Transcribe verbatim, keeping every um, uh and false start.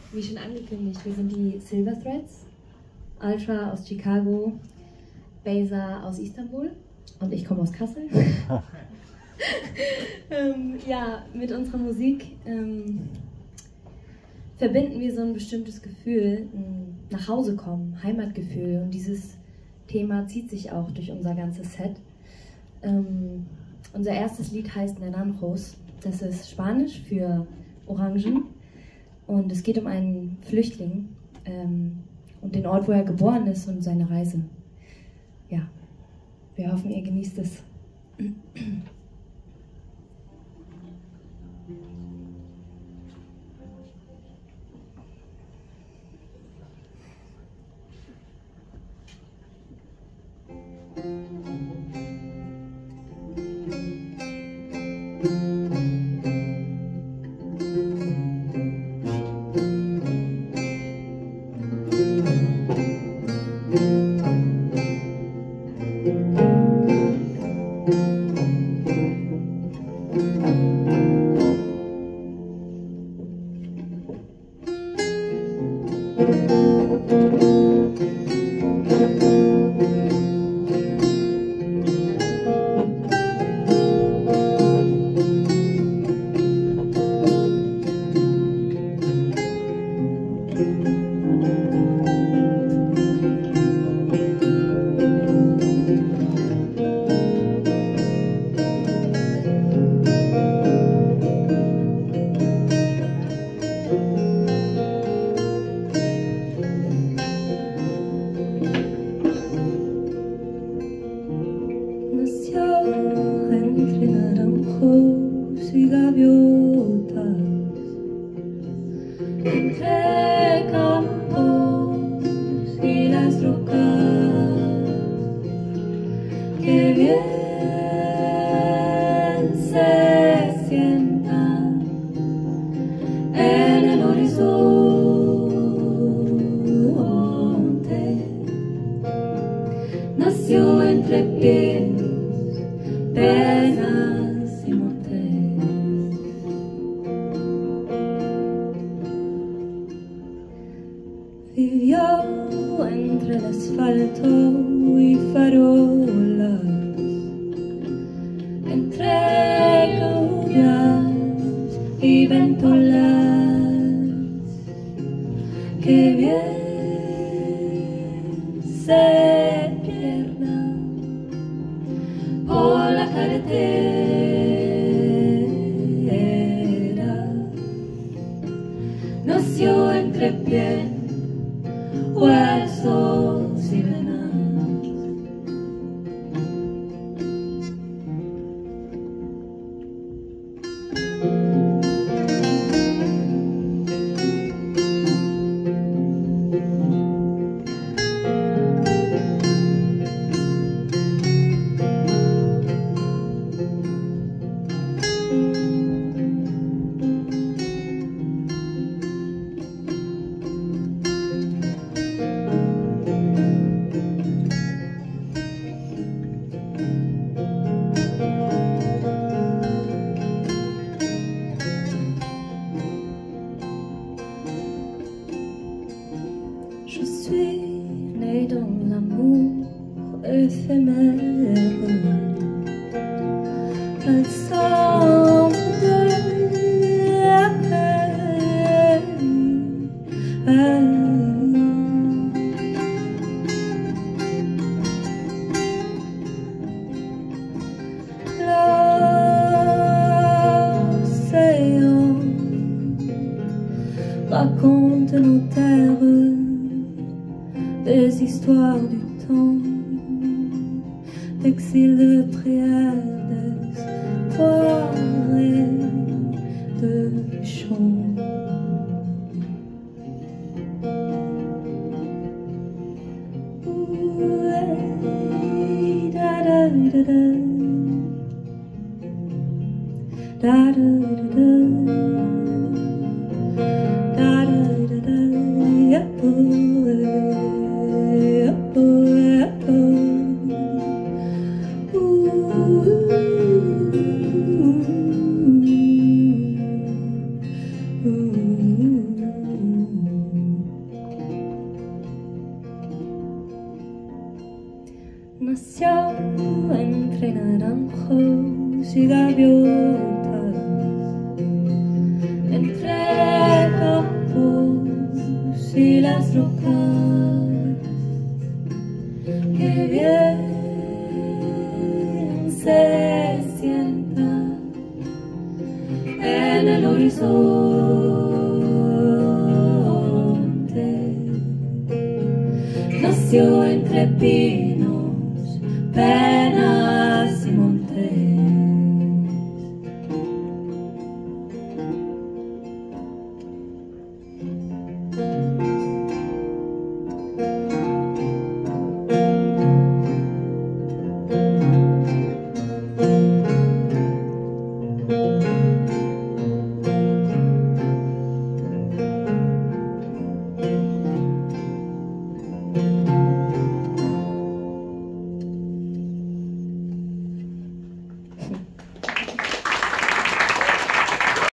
wie schon angekündigt, wir sind die Silver Threads, Ultra aus Chicago, Beza aus Istanbul und ich komme aus Kassel. ähm, ja, mit unserer Musik ähm, verbinden wir so ein bestimmtes Gefühl, ein nach Hause kommen, Heimatgefühl, und dieses Thema zieht sich auch durch unser ganzes Set. Ähm, unser erstes Lied heißt Naranjos, das ist Spanisch für Orangen, und es geht um einen Flüchtling ähm, und den Ort, wo er geboren ist und seine Reise. Ja, wir hoffen, ihr genießt es. Vivió entre el asfalto y farolas, entre lluvias y ventolas, que bien se pierda por la carretera. Nació entre pies huesos y venas. Je suis née dans l'amour éphémère, ensemble l'océan raconte nos terres, des histoires du temps, d'exil, de prière, d'espoir et de chant. Da da da da da da da da da da da. Ooh. nació entre naranjos y gaviotas, entre campos y las rocas. Qué bien se sienta en el horizonte. Nació entre pinos, pero